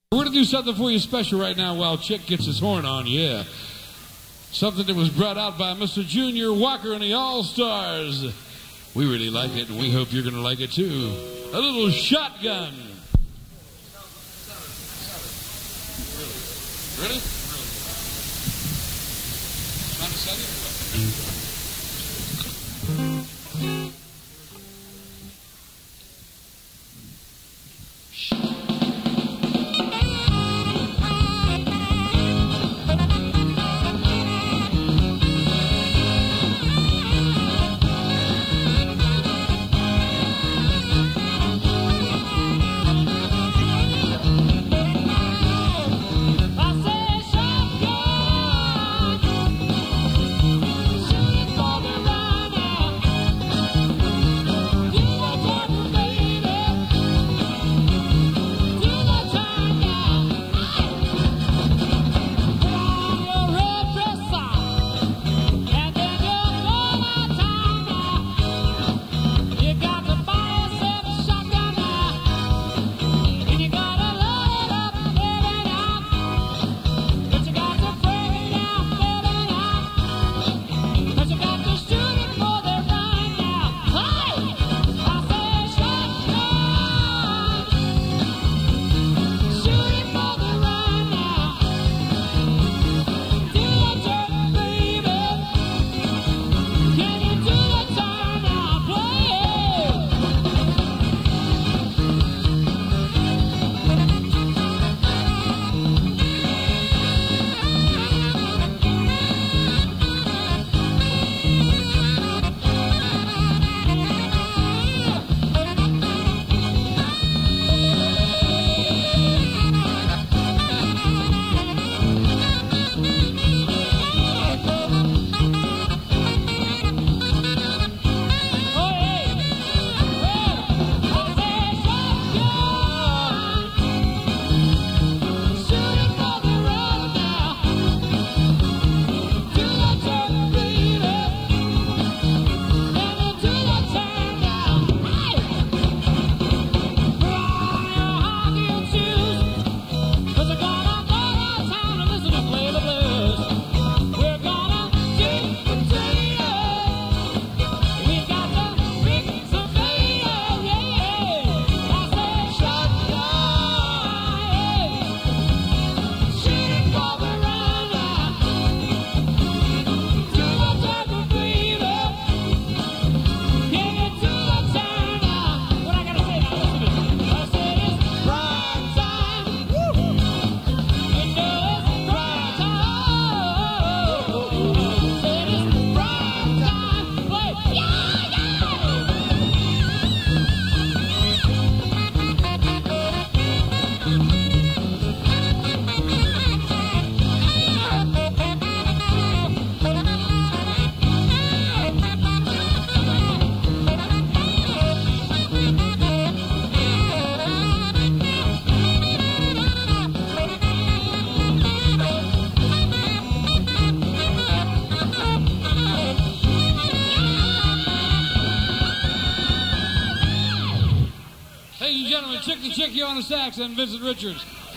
We're going to do something for you special right now while Chick gets his horn on, yeah. Something that was brought out by Mr. Junior Walker and the All-Stars. We really like it, and we hope you're going to like it too. A little shotgun. Really? Trying to sell you? Ladies and gentlemen, Chick the Chick here on the sax and Vincent Richards.